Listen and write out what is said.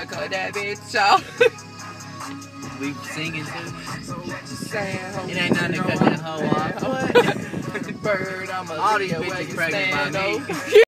cut that bitch off. We singing too. Saying, It ain't nothing to cut that hoe off. Bird, I'm a All these Leo, where bitches you pregnant by stand, me. oh.